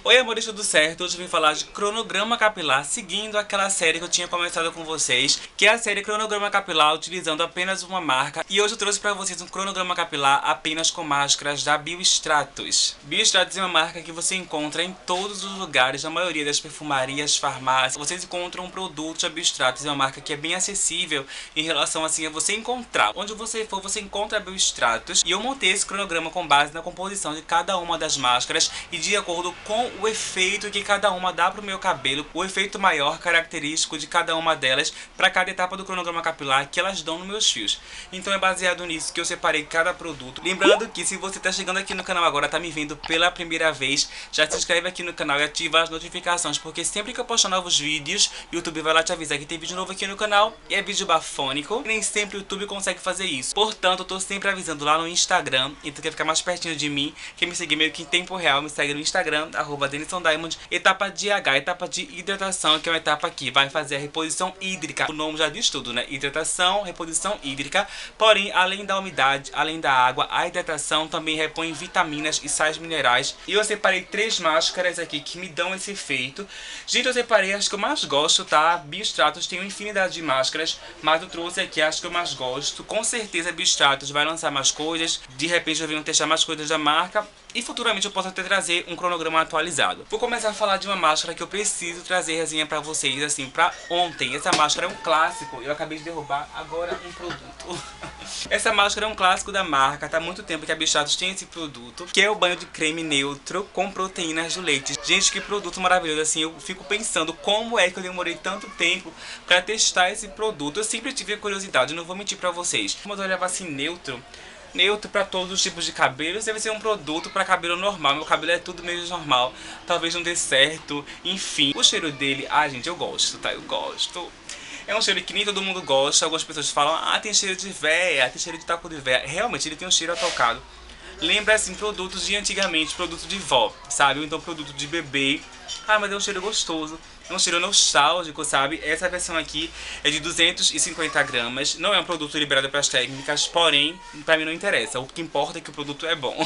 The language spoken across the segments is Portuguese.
Oi amores, tudo certo? Hoje eu vim falar de cronograma capilar, seguindo aquela série que eu tinha começado com vocês, que é a série cronograma capilar utilizando apenas uma marca. E hoje eu trouxe pra vocês um cronograma capilar apenas com máscaras da Biostratos. Biostratos é uma marca que você encontra em todos os lugares, na maioria das perfumarias, farmácias. Vocês encontram um produto da Biostratos, é uma marca que é bem acessível em relação assim a você encontrar. Onde você for, você encontra a Biostratos. E eu montei esse cronograma com base na composição de cada uma das máscaras e de acordo com o efeito que cada uma dá pro meu cabelo, o efeito maior característico de cada uma delas para cada etapa do cronograma capilar que elas dão nos meus fios. Então é baseado nisso que eu separei cada produto. Lembrando que se você tá chegando aqui no canal agora, tá me vendo pela primeira vez, já se inscreve aqui no canal e ativa as notificações, porque sempre que eu postar novos vídeos, o YouTube vai lá te avisar que tem vídeo novo aqui no canal e é vídeo bafônico. Nem sempre o YouTube consegue fazer isso. Portanto, eu tô sempre avisando lá no Instagram, então quer ficar mais pertinho de mim, quer me seguir meio que em tempo real, me segue no Instagram, @DenisonDiamond. Etapa de H, etapa de hidratação, que é uma etapa que vai fazer a reposição hídrica. O nome já diz tudo, né? Hidratação, reposição hídrica. Porém, além da umidade, além da água, a hidratação também repõe vitaminas e sais minerais. E eu separei 3 máscaras aqui que me dão esse efeito. Gente, eu separei as que eu mais gosto, tá? Biostratos tem uma infinidade de máscaras, mas eu trouxe aqui as que eu mais gosto. Com certeza, Biostratos vai lançar mais coisas. De repente, eu venho testar mais coisas da marca. E futuramente eu posso até trazer um cronograma atualizado. Vou começar a falar de uma máscara que eu preciso trazer resenha pra vocês, assim, pra ontem. Essa máscara é um clássico. Eu acabei de derrubar agora um produto. Essa máscara é um clássico da marca. Tá há muito tempo que a Biostratos tem esse produto, que é o banho de creme neutro com proteínas do leite. Gente, que produto maravilhoso, assim. Eu fico pensando como é que eu demorei tanto tempo pra testar esse produto. Eu sempre tive a curiosidade, não vou mentir pra vocês. Como eu olhava assim, neutro para todos os tipos de cabelos, deve ser um produto para cabelo normal. Meu cabelo é tudo meio normal, talvez não dê certo, enfim. O cheiro dele, gente, eu gosto, tá? Eu gosto. É um cheiro que nem todo mundo gosta. Algumas pessoas falam, tem cheiro de véia, tem cheiro de taco de véia. Realmente, ele tem um cheiro atocado. Lembra, assim, produtos de antigamente, produto de vó, sabe? Ou então produto de bebê. Mas é um cheiro gostoso. É um cheiro nostálgico, sabe? Essa versão aqui é de 250 gramas. Não é um produto liberado para as técnicas, porém, pra mim não interessa. O que importa é que o produto é bom.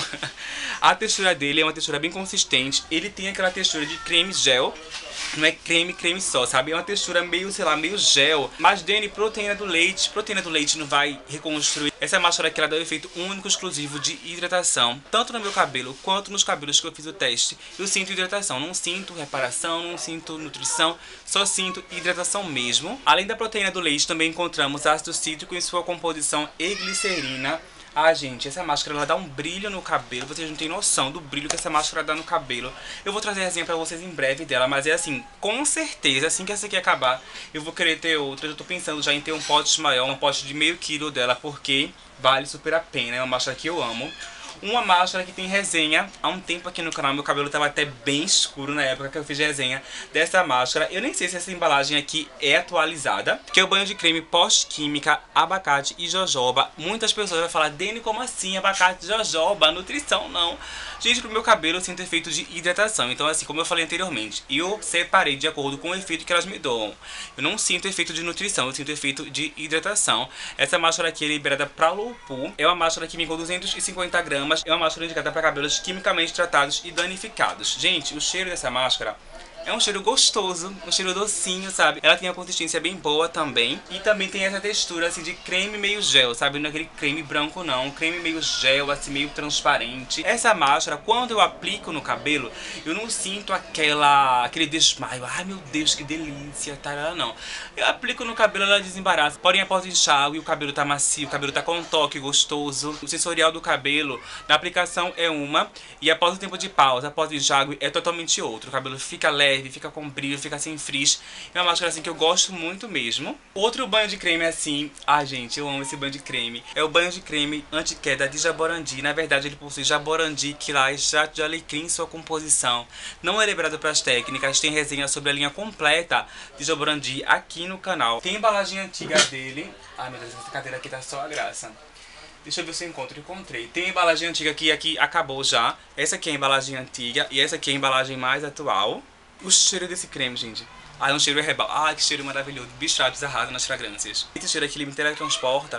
A textura dele é uma textura bem consistente. Ele tem aquela textura de creme gel. Não é creme só, sabe? É uma textura meio, sei lá, meio gel. Mas dele, proteína do leite. Proteína do leite não vai reconstruir. Essa máscara aqui, ela dá um efeito único, exclusivo de hidratação. Tanto no meu cabelo, quanto nos cabelos que eu fiz o teste. Eu sinto hidratação. Não sinto reparação, não sinto nutrição. Só sinto hidratação mesmo. Além da proteína do leite, também encontramos ácido cítrico em sua composição e glicerina. Gente, essa máscara ela dá um brilho no cabelo. Vocês não têm noção do brilho que essa máscara dá no cabelo. Eu vou trazer a resenha pra vocês em breve dela, mas é assim, com certeza, assim que essa aqui acabar, eu vou querer ter outra. Eu tô pensando já em ter um pote maior, um pote de meio quilo dela, porque vale super a pena. É uma máscara que eu amo. Uma máscara que tem resenha há um tempo aqui no canal. Meu cabelo estava até bem escuro na época que eu fiz resenha dessa máscara. Eu nem sei se essa embalagem aqui é atualizada, que é o banho de creme pós-química, abacate e jojoba. Muitas pessoas vão falar, Deni, como assim abacate e jojoba? Nutrição não. Gente, pro meu cabelo eu sinto efeito de hidratação. Então assim, como eu falei anteriormente, eu separei de acordo com o efeito que elas me dão. Eu não sinto efeito de nutrição, eu sinto efeito de hidratação. Essa máscara aqui é liberada pra low pool. É uma máscara que vem com 250 gramas. É uma máscara indicada para cabelos quimicamente tratados e danificados. Gente, o cheiro dessa máscara é um cheiro gostoso, um cheiro docinho, sabe? Ela tem a consistência bem boa também. E também tem essa textura, assim, de creme meio gel, sabe? Não é aquele creme branco, não. Um creme meio gel, assim, meio transparente. Essa máscara, quando eu aplico no cabelo, eu não sinto aquele desmaio. Meu Deus, que delícia, tarara, não. Eu aplico no cabelo, ela desembaraça. Porém, após o enxágue, o cabelo tá macio, o cabelo tá com um toque gostoso. O sensorial do cabelo, na aplicação é uma. E após o tempo de pausa, após o enxágue, é totalmente outro. O cabelo fica leve, fica com brilho, fica sem frizz. É uma máscara assim que eu gosto muito mesmo. Outro banho de creme assim, gente, eu amo esse banho de creme. É o banho de creme anti-queda de Jaborandi. Na verdade ele possui Jaborandi, quilás, extrato de alecrim em sua composição. Não é liberado para as técnicas, tem resenha sobre a linha completa de Jaborandi aqui no canal. Tem a embalagem antiga dele. Meu Deus, essa cadeira aqui tá só a graça. Deixa eu ver se eu encontrei. Tem a embalagem antiga que aqui acabou já. Essa aqui é a embalagem antiga e essa aqui é a embalagem mais atual. O cheiro desse creme, gente. É um cheiro herbal. Que cheiro maravilhoso. Biostratos arrasa nas fragrâncias. Esse cheiro aqui ele me teletransporta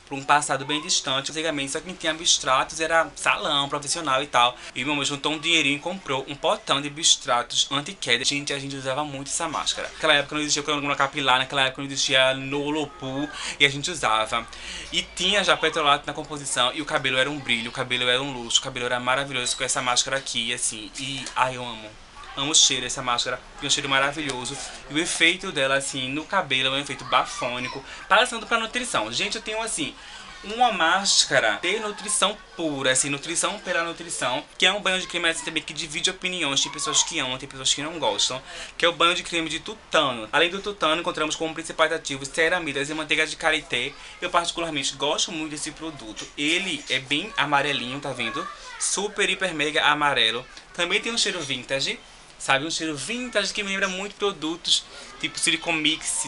pra um passado bem distante. Antigamente só quem tinha Abstratos era salão, profissional e tal. E meu mãe juntou um dinheirinho e comprou um potão de Abstratos anti-queda. Gente, a gente usava muito essa máscara. Naquela época não existia cronograma capilar, naquela época não existia Nolopu, e a gente usava. E tinha já petrolato na composição, e o cabelo era um brilho, o cabelo era um luxo, o cabelo era maravilhoso com essa máscara aqui, assim. E ai, eu amo. Amo o cheiro dessa máscara, tem um cheiro maravilhoso. E o efeito dela, assim, no cabelo é um efeito bafônico. Passando pra nutrição. Gente, eu tenho, assim, uma máscara de nutrição pura, assim, nutrição pela nutrição, que é um banho de creme, assim, também, que divide opiniões. Tem pessoas que amam, tem pessoas que não gostam. Que é o banho de creme de tutano. Além do tutano, encontramos como principais ativos ceramidas e manteiga de karité. Eu particularmente gosto muito desse produto. Ele é bem amarelinho, tá vendo? Super, hiper, mega amarelo. Também tem um cheiro vintage. Sabe, um cheiro vintage que me lembra muito produtos tipo Silicon Mix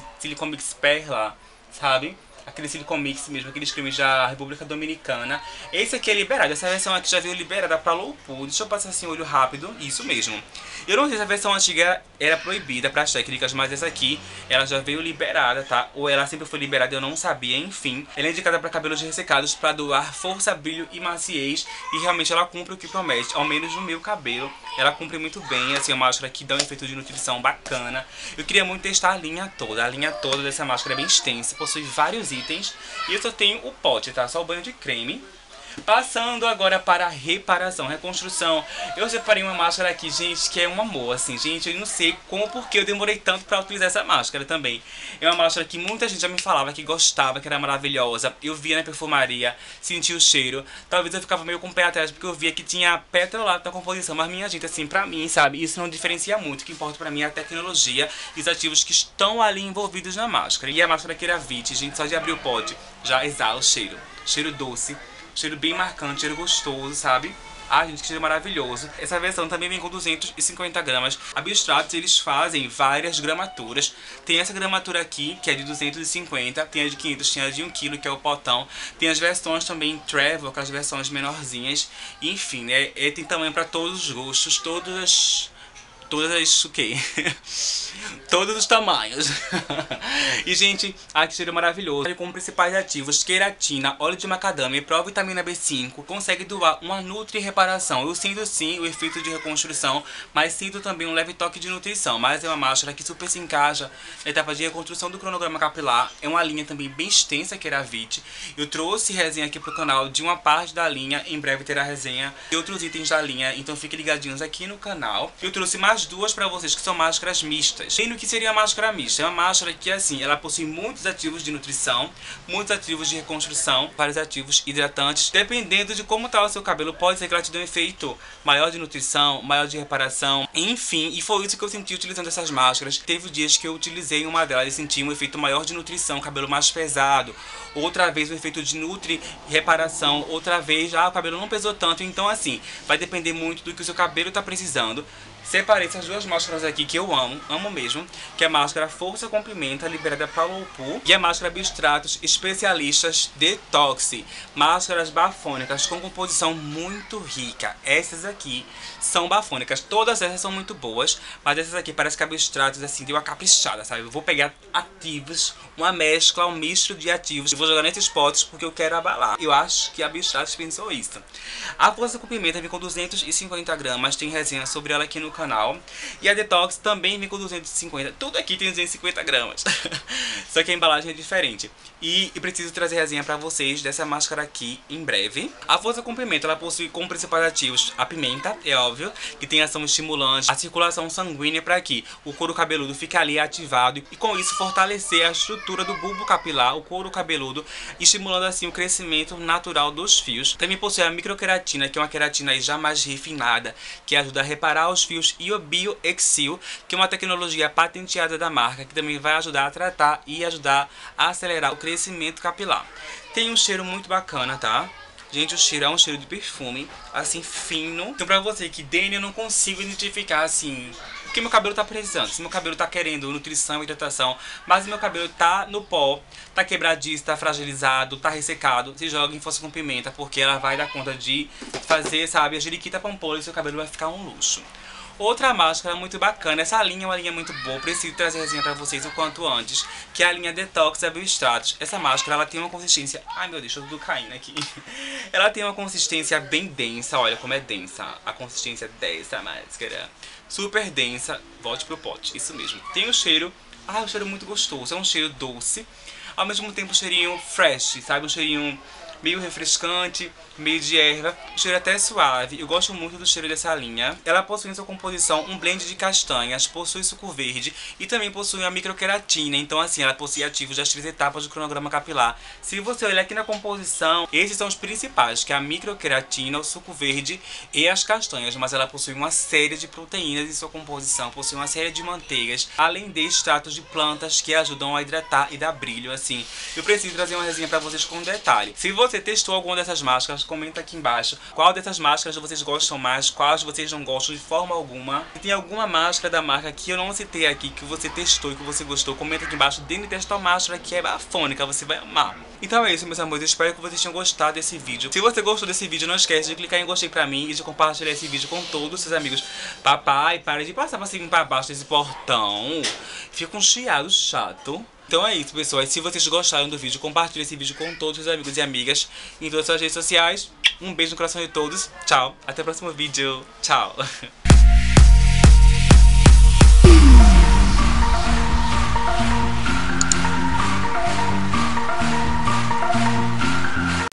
Perla, sabe? Aquele Silicon Mix mesmo, aqueles cremes da República Dominicana. Esse aqui é liberado, essa versão aqui já veio liberada pra low pool. Deixa eu passar assim o olho rápido, isso mesmo. Eu não sei se a versão antiga era proibida para as técnicas, mas essa aqui, ela já veio liberada, tá? Ou ela sempre foi liberada, eu não sabia, enfim. Ela é indicada para cabelos ressecados, para doar força, brilho e maciez. E realmente ela cumpre o que promete, ao menos no meu cabelo. Ela cumpre muito bem, assim, uma máscara que dá um efeito de nutrição bacana. Eu queria muito testar a linha toda dessa máscara é bem extensa, possui vários itens. E eu só tenho o pote, tá? Só o banho de creme. Passando agora para a reparação, reconstrução. Eu separei uma máscara aqui, gente, que é um amor, assim, gente, eu não sei como, porque eu demorei tanto pra utilizar essa máscara também. É uma máscara que muita gente já me falava que gostava, que era maravilhosa. Eu via na perfumaria, sentia o cheiro. Talvez eu ficava meio com o pé atrás, porque eu via que tinha petrolato na composição. Mas minha gente, assim, pra mim, sabe, isso não diferencia muito. O que importa pra mim é a tecnologia e os ativos que estão ali envolvidos na máscara. E a máscara aqui era Vit, gente, só de abrir o pote já exala o cheiro. Cheiro doce. Cheiro bem marcante, cheiro gostoso, sabe? Ah, gente, que cheiro maravilhoso. Essa versão também vem com 250 gramas. Abstratos, eles fazem várias gramaturas. Tem essa gramatura aqui, que é de 250. Tem a de 500, tem a de 1 kg, que é o potão. Tem as versões também travel, aquelas versões menorzinhas. Enfim, né? Tem tamanho pra todos os gostos, o quê? Todos os tamanhos. E, gente, que cheiro maravilhoso. Com principais ativos: queratina, óleo de macadâmia e provitamina B5. Consegue doar uma nutri-reparação. Eu sinto sim o efeito de reconstrução, mas sinto também um leve toque de nutrição. Mas é uma máscara que super se encaixa na etapa de reconstrução do cronograma capilar. É uma linha também bem extensa, que era a Vit. Eu trouxe resenha aqui pro canal de uma parte da linha. Em breve terá resenha de outros itens da linha, então fiquem ligadinhos aqui no canal. Eu trouxe mais duas pra vocês, que são máscaras mistas. E no que seria a máscara mista? É uma máscara que, assim, ela possui muitos ativos de nutrição, muitos ativos de reconstrução, vários ativos hidratantes. Dependendo de como tá o seu cabelo, pode ser que ela te dê um efeito maior de nutrição, maior de reparação, enfim. E foi isso que eu senti utilizando essas máscaras. Teve dias que eu utilizei uma delas e senti um efeito maior de nutrição, cabelo mais pesado. Outra vez o efeito de nutri-reparação, outra vez, o cabelo não pesou tanto. Então, assim, vai depender muito do que o seu cabelo tá precisando. Separei essas duas máscaras aqui que eu amo mesmo, que é a máscara Força Complementa, liberada para o Low, e a máscara Abstratos Especialistas Detox, máscaras bafônicas com composição muito rica. Essas aqui são bafônicas, todas essas são muito boas, mas essas aqui parece que a Abstratos, assim, deu uma caprichada, sabe? Eu vou pegar ativos, uma mescla, um misto de ativos, e vou jogar nesses potes porque eu quero abalar. Eu acho que a Abstratos pensou isso. A Força Complementa vem com 250 gramas, tem resenha sobre ela aqui no canal. E a Detox também vem com 250. Tudo aqui tem 250 gramas. Só que a embalagem é diferente. E preciso trazer resenha pra vocês dessa máscara aqui em breve. A Força Complementa, ela possui como principais ativos a pimenta, é óbvio, que tem ação estimulante, a circulação sanguínea para que o couro cabeludo fique ali ativado e com isso fortalecer a estrutura do bulbo capilar, o couro cabeludo, estimulando assim o crescimento natural dos fios. Também possui a microqueratina, que é uma queratina aí já mais refinada, que ajuda a reparar os fios, e o BioExil, que é uma tecnologia patenteada da marca, que também vai ajudar a tratar e ajudar a acelerar o crescimento capilar. Tem um cheiro muito bacana, tá? Gente, o cheiro é um cheiro de perfume, assim, fino. Então pra você que dele eu não consigo identificar, assim, o que meu cabelo tá precisando. Se meu cabelo tá querendo nutrição e hidratação, mas meu cabelo tá no pó, tá quebradiço, tá fragilizado, tá ressecado, se joga em Força com Pimenta, porque ela vai dar conta de fazer, sabe, a jeriquita pampola, e seu cabelo vai ficar um luxo. Outra máscara muito bacana, essa linha é uma linha muito boa, preciso trazer a resenha pra vocês o quanto antes, que é a linha Detox da Biostratos. Essa máscara, ela tem uma consistência... Ai meu Deus, tô tudo caindo aqui. Ela tem uma consistência bem densa, olha como é densa a consistência dessa máscara. Super densa, volte pro pote, isso mesmo. Tem o cheiro, um cheiro muito gostoso, é um cheiro doce, ao mesmo tempo um cheirinho fresh, sabe, um cheirinho meio refrescante, meio de erva, o cheiro até suave. Eu gosto muito do cheiro dessa linha. Ela possui em sua composição um blend de castanhas, possui suco verde e também possui a microqueratina. Então assim, ela possui ativos das 3 etapas do cronograma capilar. Se você olhar aqui na composição, esses são os principais, que é a microqueratina, o suco verde e as castanhas. Mas ela possui uma série de proteínas em sua composição, possui uma série de manteigas, além de extratos de plantas que ajudam a hidratar e dar brilho. Assim, eu preciso trazer uma resenha pra vocês com detalhe. Se você testou alguma dessas máscaras, comenta aqui embaixo qual dessas máscaras vocês gostam mais, quais vocês não gostam de forma alguma. Se tem alguma máscara da marca que eu não citei aqui, que você testou e que você gostou, comenta aqui embaixo. Dentro desta máscara que é bafônica, você vai amar. Então é isso, meus amores, eu espero que vocês tenham gostado desse vídeo. Se você gostou desse vídeo, não esquece de clicar em gostei pra mim e de compartilhar esse vídeo com todos os seus amigos. Papai, para de passar pra cima e pra baixo desse portão, fica um chiado chato. Então é isso, pessoal. Se vocês gostaram do vídeo, compartilhe esse vídeo com todos os seus amigos e amigas em todas as suas redes sociais. Um beijo no coração de todos. Tchau. Até o próximo vídeo. Tchau.